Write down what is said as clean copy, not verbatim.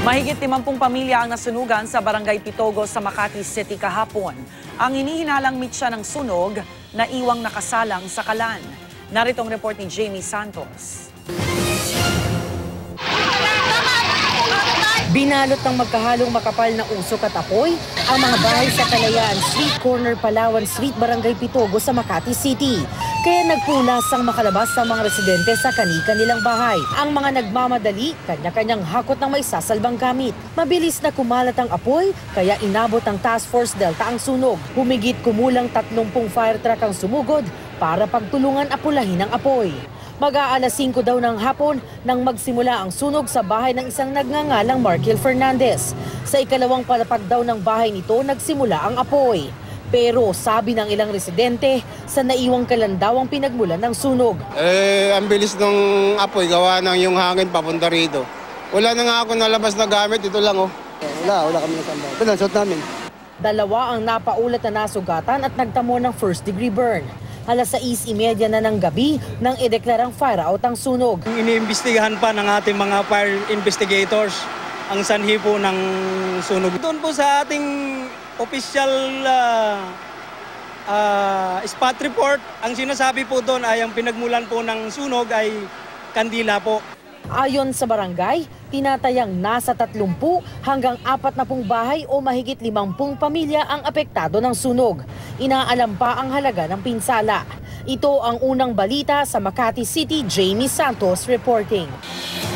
Mahigit 50 pamilya ang nasunugan sa Barangay Pitogo sa Makati City kahapon. Ang hinihinalang mitsa ng sunog na iwang nakasalang sa kalan. Narito ang report ni Jamie Santos. Binalot ng magkahalong makapal na usok at apoy ang mga bahay sa Kalayaan Street, Corner Palawan Street, Barangay Pitogo sa Makati City. Kaya nagpulas ang makalabas ng mga residente sa kani-kanilang bahay. Ang mga nagmamadali, kanya-kanyang hakot ng may sasalbang gamit. Mabilis na kumalat ang apoy, kaya inabot ng Task Force Delta ang sunog. Humigit kumulang 30 fire truck ang sumugod para pagtulungan apulahin ang apoy. Mag-aalas 5 daw ng hapon nang magsimula ang sunog sa bahay ng isang nagngangalang Markel Fernandez. Sa ikalawang palapag daw ng bahay nito nagsimula ang apoy. Pero sabi ng ilang residente, sa naiwang kalandaw ang pinagmulan ng sunog. Ang bilis ng apoy, gawa ng yung hangin papunta rito. Wala na nga ako nalabas na gamit, ito lang oh. Wala kami nasamba. Ito lang, suot namin. Dalawa ang napaulat na nasugatan at nagtamo ng first-degree burn. Alas 6:30 na ng gabi nang ideklarang fire out ang sunog. Iniimbestigahan pa ng ating mga fire investigators ang sanhi po ng sunog. Doon po sa ating official spot report, ang sinasabi po doon ay ang pinagmulan po ng sunog ay kandila po. Ayon sa barangay, tinatayang nasa 30 hanggang 40 bahay o mahigit 50 pamilya ang apektado ng sunog. Inaalam pa ang halaga ng pinsala. Ito ang unang balita sa Makati City. Jamie Santos reporting.